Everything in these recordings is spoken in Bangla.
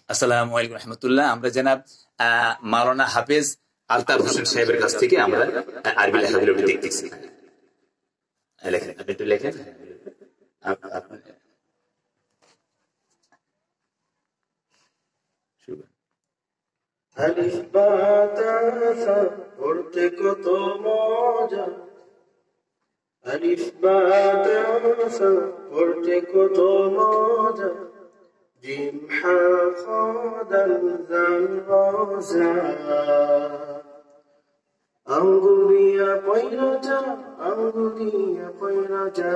আসসালামু আলাইকুম রহমতুল্লাহ। আমরা জনাব মাওলানা হাফেজ আলতাফ হোসেন সাহেবের কাছ থেকে আমরা আরবি লেখাগুলো দেখতেছি। লেখেন, আপনি একটু লেখেন। আলিফ বা তা সা পড়তে কত মজা, আলিফ বা তা সা পড়তে কত মজা, জিম হা খা দাল জাল রা। আঙ্গুলিয়া পয়রা যা, আঙ্গুলিয়া পয়রা যা।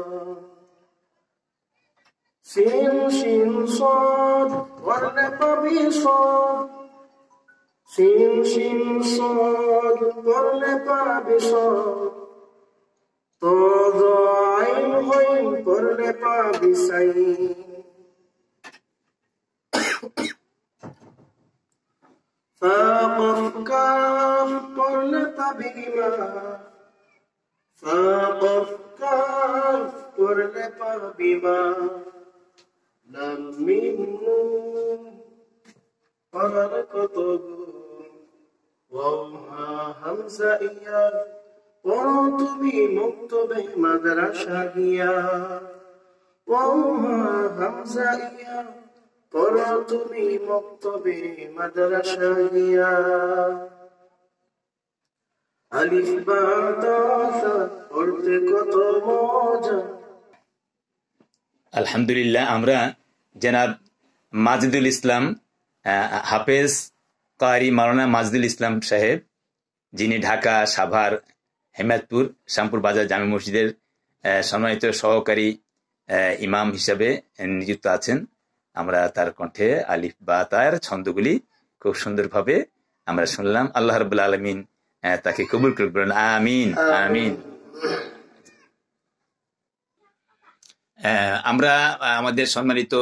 সিন শিন সাদ ওয়ালে পাবি সাদ, সিন শিন সাদ ওয়ালে পাবি সাদ। তো আইন হইন পড়লে পাবি সাইন। ফা কফ কাফ পড়লে পাবি মা, ফা কফ কাফ পড়লে পাবি মা। লাম মিম নুন পড়ার কত গুণ, ওয়াও হা হামজা ইয়া পড়ো তুমি মুক্তবে মাদ্রাসা গিয়া। ওয়াও হা হামজা ইয়া পড়ো তুমি মুক্তবে মাদ্রাসা গিয়া। আলিফ বা তা সা পড়তে কত মজা। আলহামদুলিল্লাহ, আমরা জনাব মাজিদুল ইসলাম হাফেজ কারি মাওলানা মাজিদুল ইসলাম সাহেব, যিনি ঢাকা, সাভার, হেমায়তপুর, শ্যামপুর বাজার জামে মসজিদের সম্মানিত সহকারী ইমাম হিসাবে নিযুক্ত আছেন। আমরা তার কণ্ঠে আলিফ বা তার ছন্দগুলি খুব সুন্দরভাবে আমরা শুনলাম। আল্লাহ রাব্বুল আলামিন তাকে কবুল করবেন, আমিন আমিন। আমরা আমাদের সম্মানিত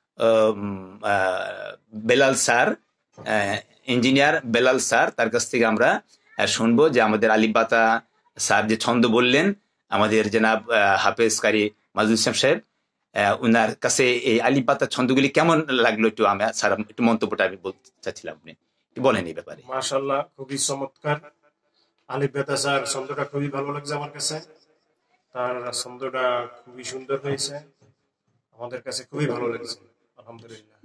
Belal sir, engineer Belal sir, তার কাছ থেকে আমরা শুনবো যে আমাদের আলিফ বাতা স্যার যে ছন্দ বললেন, আমাদের জনাব হাফেজ কারি মাজিদুল ইসলাম সাহেব, উনার কাছে এই আলিফ বাতা ছন্দগুলি কেমন লাগলো একটু আমি স্যার একটু মন্তব্যটা আমি বলতে চাচ্ছিলাম, আপনি একটু বলেন এই ব্যাপারে। মাশাআল্লাহ, খুবই চমৎকার। আলিফ বাতা স্যার ছন্দটা খুবই ভালো লাগছে আমার কাছে, তার ছন্দটা খুবই সুন্দর হয়েছে, আমাদের কাছে খুবই ভালো লাগছে, আলহামদুলিল্লাহ।